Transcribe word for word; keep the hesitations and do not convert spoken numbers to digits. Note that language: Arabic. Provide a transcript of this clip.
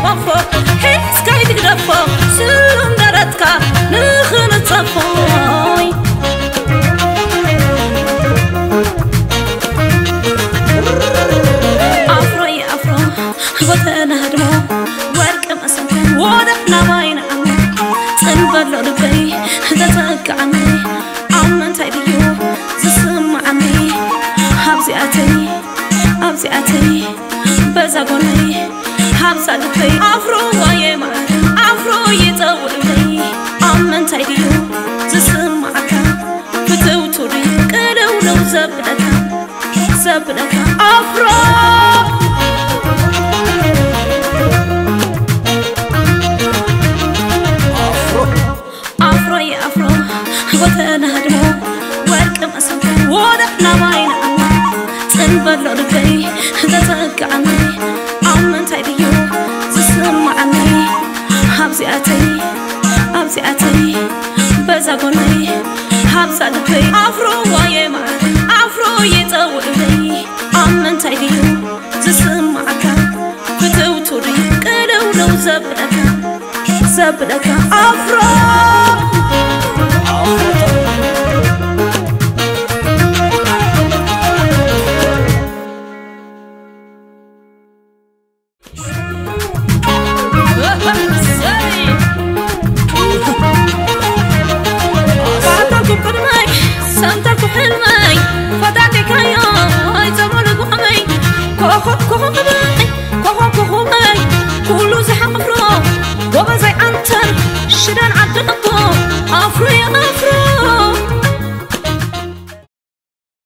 وفو حس كاي تقدفو سلون دارتك نخن تصفوي أفرو يا أفرو وثنا هدمو ورك مسكن وضحنا باين عمو تنبلو لبي تتك عني عمن تايديو زسم عني حبزي أتي حبزي أتي بزاقوني حبزة لبي أفرو ويا معك أفرو يتوقفي عمن تايديو زسم عكا فتوتوري كدو لو زبدك زبدك أفرو وثنا هدمو ورك مسكن وضحنا باين عمو تنبلو لبي تتك عني عمن تايديو زسم عني حبزي أتي حبزي أتي بزاقوني حبزة لبي أفرو ويا معك أفرو يتوقفي عمن تايديو زسم عكا فتوتوري كدو لو زبدك زبدك أفرو